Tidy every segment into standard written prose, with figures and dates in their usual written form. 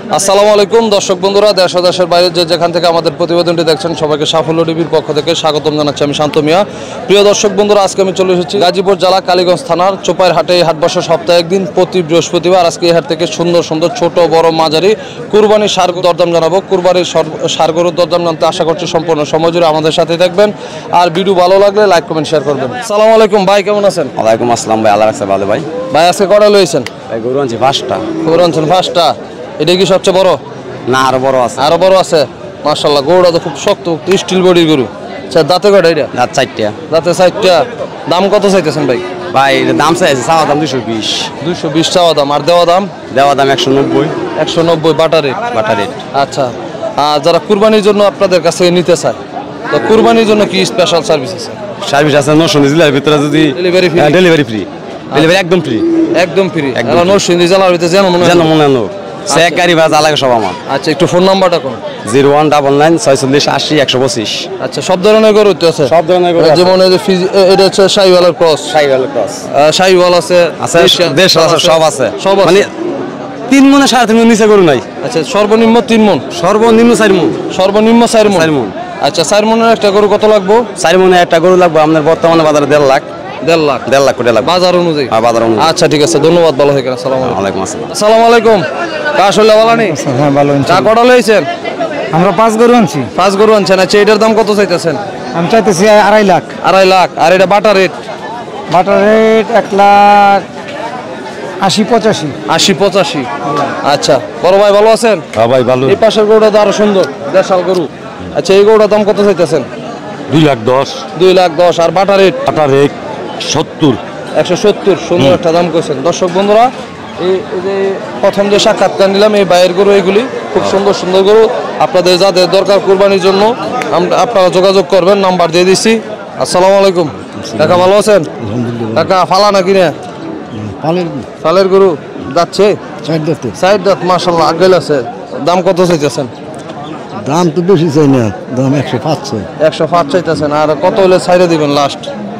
আসসালামু আলাইকুম দর্শক বন্ধুরা, দেশ ও দেশের বাইরে যে যেখান থেকে আমাদের প্রতিবেদনটি দেখছেন সবাইকে সাফল্য টিভির পক্ষ থেকে স্বাগতম জানাচ্ছি। আমি শান্ত মিয়া। প্রিয় দর্শক বন্ধুরা, আজকে আমি চলে এসেছি গাজীপুর জেলা কালীগঞ্জ থানার চোপাইর হাটে। এই হাট বসে সপ্তাহে একদিন, প্রতি বৃহস্পতিবার। আজকে এই হাট থেকে সুন্দর সুন্দর ছোট বড় মাঝারি কুরবানির ষাঁড় দরদাম জানাবো। কুরবানির ষাঁড় গরুর দরদাম জানতে আশা করছি সম্পূর্ণ সময় জুড়ে আমাদের সাথে থাকবেন। আর ভিডিও ভালো লাগলে লাইক কমেন্ট শেয়ার করবেন। আসসালামু আলাইকুম ভাই, কেমন আছেন? ওয়ালাইকুম আসসালাম ভাই, আল্লাহ রাখছে ভালো ভাই। ভাই আজকে কটা লইছেন? ভাই গরু আনছি 5টা। গরু আনছেন 5টা? এটা কি সবচেয়ে বড়? না, আরো বড় আছে। আরো বড় আছে? মাশাআল্লাহ, গরুটা তো খুব শক্ত, স্টিল বডির গরু। আচ্ছা, দাঁতে কয়টা এটা? দাঁত 4টা। দাঁতে 4টা। দাম কত চাইতেছেন ভাই? ভাই এর দাম চাইছে, চাওয়া দাম 220। 220 চাওয়া দাম, আর দেওয়া দাম? দেওয়া দাম 190। 190 বাটা রেট। বাটা রেট। আচ্ছা, আর যারা কুরবানির জন্য আপনাদের কাছ থেকে নিতে চায়, তো কুরবানির জন্য কি স্পেশাল সার্ভিস আছে? সার্ভিস আছে নরসিংদী জেলার ভিতরে, যদি delivery free? Delivery free, delivery একদম ফ্রি। একদম ফ্রি? একদম এলা নরসিংদী জেলার ভিতরে যেন মনে যেন মনে আনো সে গাড়ি ভাড়া লাগে সব আমার। আচ্ছা, একটু ফোন নাম্বারটা কোন? 01999 46 80 125। আচ্ছা, সব ধরনের গরু তো আছে? সব ধরনের গরু আছে। যেমন এই যে এটা হচ্ছে শাহিওয়ালের ক্রস। শাহিওয়াল ক্রস শাহিওয়াল আছে, আছে, দেশ আছে, সব আছে। সব আছে। মানে 3 মনে 3.5 মন নিচে গরু নাই। আচ্ছা, সর্বনিম্ন 3 মণ? সর্বনিম্ন 4 মন। সর্বনিম্ন 4 মণ? 4 মন। আচ্ছা, 4 মণের একটা গরু কত লাগবে? 4 মনে একটা গরু লাগবে আপনার বর্তমানে বাজারে 1.5 লাখ। 1.5 লাখ? 1.5 লাখ করে লাগবে বাজার অনুযায়ী? হ্যাঁ, বাজার অনুযায়ী। আচ্ছা, ঠিক আছে, ধন্যবাদ, ভালো থাকেন। আসসালামু আলাইকুম। ওয়ালাইকুম আসসালাম। আসসালামু আলাইকুম। কা আসলে ভালো নেই? হ্যাঁ, ভালো আছি। কা কটা লইছেন? আমরা 5 গরু আনছি। 5 গরু আনছেন? আচ্ছা, এটার দাম কত চাইতেছেন? আমি চাইতেছি 2.5 লাখ। 2.5 লাখ? আর এটা বাটা রেট? বাটার রেট 1,80,85। 80-85? আচ্ছা, বড় ভাই ভালো আছেন? হ্যাঁ ভাই ভালো। এই পাশের গরুটা তো আরো সুন্দর, দেশাল গরু। আচ্ছা, এই গরুটার দাম কত চাইতেছেন? 2,10,000। 2,10,000? আর বাটা রেট? টাটা রেট 70। 170? সুন্দর একটা দাম কইছেন। দর্শক বন্ধুরা, এই যে প্রথম যে সাক্ষাৎকার নিলাম, এই বাইরের গরু এগুলি খুব সুন্দর সুন্দর গরু। আপনাদের যাদের দরকার কুরবানির জন্য আপনারা যোগাযোগ করবেন, নাম্বার দিয়ে দিচ্ছি। আসসালামু আলাইকুম কাকা, ভালো আছেন? কাকা ফালা নাকি না? ফালের গরু যাচ্ছে 4 দাঁত? মাশাআল্লাহ, আগেল আছে। দাম কত চাইতেছেন? দাম তো বেশি চাই না, দাম 105 চাই। 105 চাইতেছেন? আর কত হলে ছাইড়ে দিবেন লাস্ট?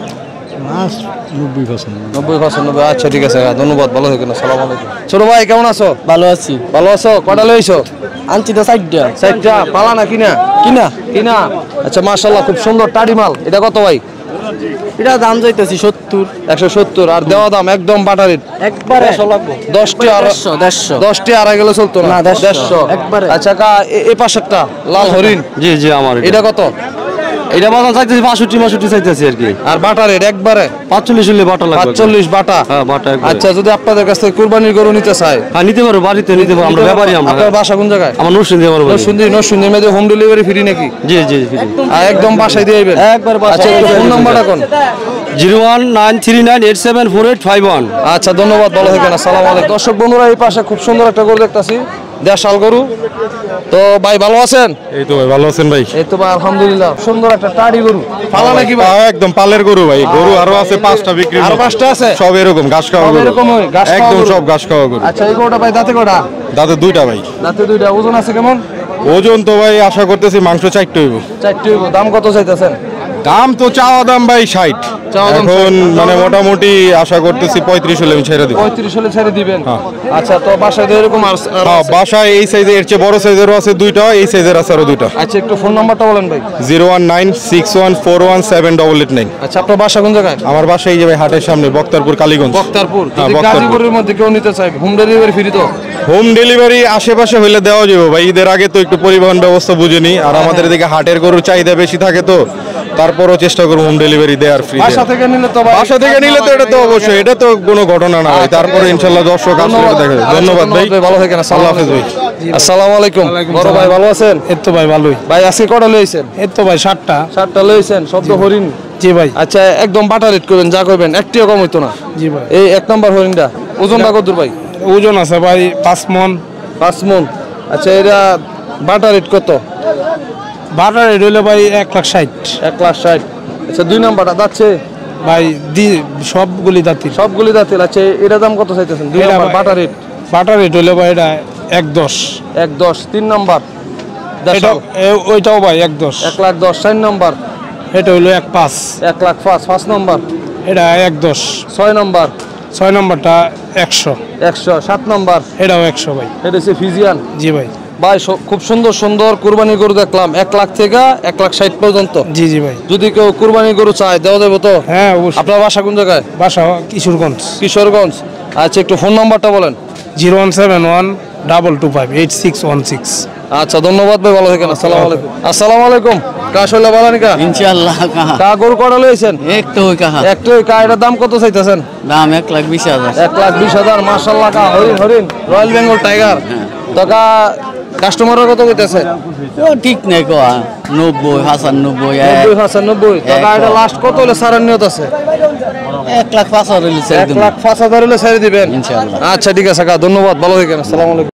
90%। 90-95? আচ্ছা, ঠিক আছে, ধন্যবাদ, ভালো থাকেন। আসসালামু আলাইকুম। ছোট ভাই, কেমন আছো? ভালো আছি। ভালো আছো? কটা লইছো? আনছি তো 4টা। 4টা? পালা না কিনা? কিনা? কিনা? আচ্ছা, মাশাআল্লাহ, খুব সুন্দর টাড়ি মাল। এটা কত ভাই? এটা দাম চাইতেছি 70। 170? আর দেওয়া দাম একদম বাটা রেট? একবারে 100 লাগবে। 10টি আর 150 আড়াই গেলে চলতো না? না, 150 একবারে। আচ্ছা কা, এই পাশেরটা লাল হরিণ, জি জি, আমার এটা কত? এটা বাজার চাইতেছি 65 চাইতেছি আর কি। আর বাটা রেট একবারে? 45 হলে বাটা লাগবে। 45 বাটা? হ্যাঁ, বাটা একবারে। আচ্ছা, যদি আপনাদের কাছ থেকে কুরবানির গরু নিতে চায়? হ্যাঁ, নিতে পারো, বাড়িতে নিতে পারো, আমরা ব্যাপারী। আপনার বাসা কোন জায়গায়? আমার নরসিংদী আমার বাড়ি। নরসিংদীর মধ্যে হোম ডেলিভারি ফ্রি নাকি? জি জি। আর একদম বাসায় দিয়ে দিবেন? একবার বাসায়। আচ্ছা, একটু ফোন নাম্বারটা কোন? 01939874851। আচ্ছা, ধন্যবাদ, ভালো থাকেন। আসসালামু আলাইকুম। দর্শক বন্ধুরা, এই পাশে খুব সুন্দর একটা গরু দেখতাছি, দেশাল গরু। তো ভাই ভালো আছেন? এই তো ভাই, ভালো আছেন ভাই? এই তো ভাই, আলহামদুলিল্লাহ। সুন্দর একটা টাড়ি গরু। পালা নাকি ভাই? একদম পালের গরু ভাই। গরু আরো আছে 5টা বিক্রি। আরো 5টা আছে? সব এরকম ঘাস খাওয়া সব গরু। এরকমই ঘাস খাওয়া একদম গরু? সব ঘাস খাওয়া গরু। আচ্ছা, এই গরুটা ভাই দাঁতে কয়টা? দাঁতে 2টা ভাই। দাঁতে 2টা? ওজন আছে কেমন? ওজন তো ভাই আশা করতেছি মাংস 4টা হইব। 4টি হইব? দাম কত চাইতেছেন? দাম তো চাওয়া দাম ভাই 60। চাওয়া দাম এখন 60? মানে মোটামুটি আশা করতেছি 35 হলে আমি ছেড়ে দিব। 35 হলে ছেড়ে দিবেন? হ্যাঁ। আচ্ছা, তো বাসায় তো এরকম হ্যাঁ, বাসায় এই সাইজের, এর চেয়ে বড় সাইজেরও আছে 2টা, এই সাইজের আছে আরো 2টা। আচ্ছা, একটু ফোন নাম্বারটা বলেন ভাই। 01961417889। আচ্ছা, আপনার বাসা কোন জায়গায়? আমার বাসা এই যে ভাই হাটের সামনে, বক্তারপুর কালীগঞ্জ। বক্তারপুর? হ্যাঁ, যদি বক্তারপুর। গাজীপুরের মধ্যে কেউ নিতে চায়, হোম ডেলিভারি ফ্রি তো? হোম ডেলিভারি আশেপাশে হইলে দেওয়া যাবে ভাই। ঈদের আগে তো একটু পরিবহন ব্যবস্থা বুঝেনি, আর আমাদের এদিকে হাটের গরুর চাহিদা বেশি থাকে, তো তারপরও চেষ্টা করবো হোম ডেলিভারি দেওয়ার, ফ্রি। বাসা থেকে নিলে তো ভাই? বাসা থেকে নিলে তো এটা তো অবশ্যই, এটা তো কোনো ঘটনা না ভাই। তারপরে ইনশাল্লাহ দর্শক আসলে দেখা যাবে। ধন্যবাদ ভাই, ভালো থাকেন। আল্লাহ হাফেজ ভাই। আসসালামু আলাইকুম। বড় ভাই ভালো আছেন? এই তো ভাই ভালোই। ভাই আজকে কটা লইছেন? এই তো ভাই 7টা। 7টা লইছেন? শব্দ হরিণ? জি ভাই। আচ্ছা, একদম বাটা রেট করবেন, যা করবেন, একটিও কম হইতো না? জি ভাই। এই 1 নাম্বার হরিণটা ওজনটা কত ভাই? ওজন আছে ভাই 5 মণ। 5 মণ? আচ্ছা, এটা বাটা রেট কত? বাটার রেট হইলে ভাই 1,60,000। 1,60,000? আচ্ছা, 2 নাম্বারটা যাচ্ছে ভাই সবগুলি দাঁতির। সবগুলি দাঁতিল? আচ্ছা, এটার দাম কত চাইতেছেন? 2 নাম্বার বাটা রেট? বাটার রেট হইলে ভাই এটা 1,10,000। 1,10,000? 3 নাম্বার ওইটাও ভাই 1,10,000। 1,10,000? 4 নাম্বার? এটা হইলো 1,05,000। 1,05,000? 5 নাম্বার? এটা 1,10,000। 6 নাম্বার? 6 নম্বরটা 100, 100, 7 নম্বর এটাও 100 ভাই। এটা হচ্ছে ফিজিয়ান। জি ভাই। ভাই খুব সুন্দর সুন্দর কুরবানি গরু দেখলাম, 1 লাখ থেকে 1,60,000 পর্যন্ত। জি জি ভাই। যদি কেউ কুরবানি গরু চায় দেওয়া যাবে তো? হ্যাঁ অবশ্যই। আপনার বাসা কোন জায়গায়? বাসা কিশোরগঞ্জ। কিশোরগঞ্জ। আচ্ছা, একটু ফোন নাম্বারটা বলেন। 017122258616। আচ্ছা, ধন্যবাদ ভাই, ভালো থাকেন। আসসালামু আলাইকুম। আসসালামু আলাইকুম। কাশলা বালানিকা इंशाल्लाह कहाँ কা গরু কটা লইছেন? एक तो हुई कहाँ একটাই কা, এটার দাম কত চাইতেছেন? दाम 1,20,000 1,20,000। মাশাআল্লাহ, কা হরিণ হরিণ রয়্যাল বেঙ্গল টাইগার। তো কা কাস্টমাররা কত কইতেছে? वो ठीक नहीं को 90 হাসান 90 90,090। তো কা এটা লাস্ট কত হলে সারার নিয়ত আছে? 1,05,000 ছেড়ে দেব 1,05,000 হলে ছেড়ে দিবেন ইনশাআল্লাহ। আচ্ছা ঠিক আছে কা, ধন্যবাদ, ভালো থাকেন। আসসালামু আলাইকুম।